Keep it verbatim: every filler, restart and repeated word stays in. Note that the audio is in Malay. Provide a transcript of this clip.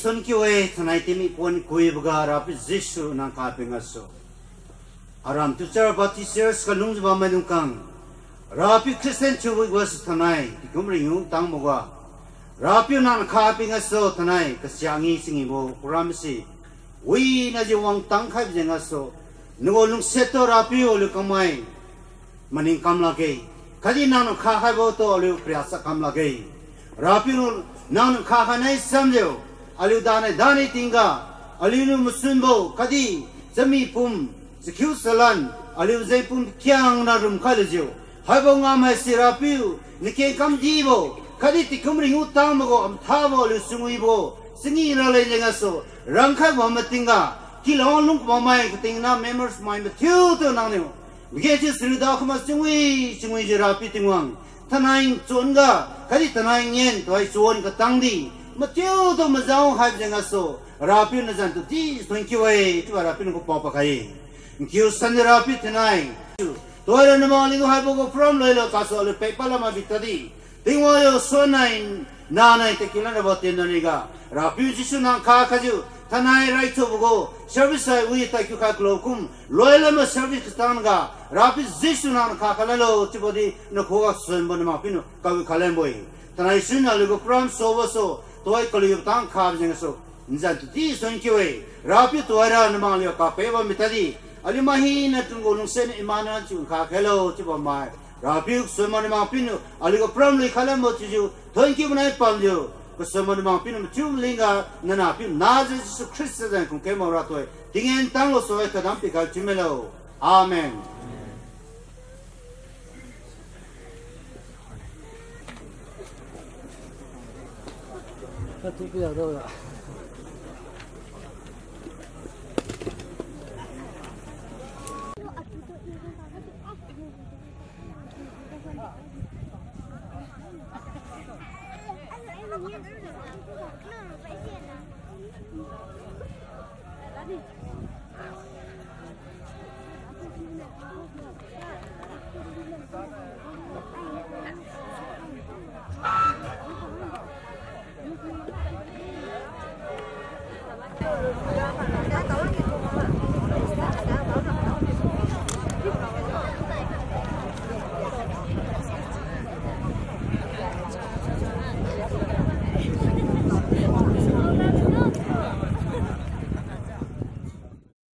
Son kiwe tonight mi pon kuibaga rapi Jesu nang kapingaso. Aram tu cara bati serius kalung jaba menungkang. Rapi Kristen cuwi was tonight. Dikumri yung tang moga. Rapi nang kapingaso tonight. Kasyangi singi mo kuramsi. Wi na jiwang tang kapingaso. Nungolung seto rapi olu kamay. Maning kam lagi. Kadi nang kakabo to olu priasa kam lagi. Rapi nang kakanay samlyo. Aliu dane dane tingga, aliu musunbo kadi jami pum sekiu salan, aliu zai pum kiang na rum kalejo. Habo ngamai sirapiu, nike kam jibo, kadi tikum ringu tamago am tabo aliu sunguibo, singi nalai jengaso, rangkai mama tingga, kilong lung mamai ketingna members mai betiu tu nangnyo. Begitu serida kuma sungui sungui jerapi tingwang, tanaing zonga, kadi tanaing yen tuai zon ketangdi. Matiu tu mazau hai jengaso rapi na jantu ti twenty-way tu rapi ko papa kai kiu san rapi tenai to ara na mali ko hai ko from lelo kaso le pepala ma bitadi tingwa yo sonai na nai te kilana boten no niga rapi jisu nang kha khaju tanai right to go service ai wi ta kyu ka klokum loela ma service stan ga rapi jisu nang kha khalalo tibodi no ko son bon ma pinu ka khalen boy tanai sun ale ko from so so toy kaliyo tang khab jeng so njan tu ti son kiwe rapi to ara na mang le ka pe ba mitadi ali mahi na tung golung sen imana chu kha khelo chi ba mai rapi so man ma pin ali ko pram le khala mo chi ju thon ki bnai pam jo ko so man ma pin chu linga na na pin na je su christ den kun ke mo ra toy dingen tang lo so ta dam pi ka chu melo amen Satu pihak tahu tak? Tadi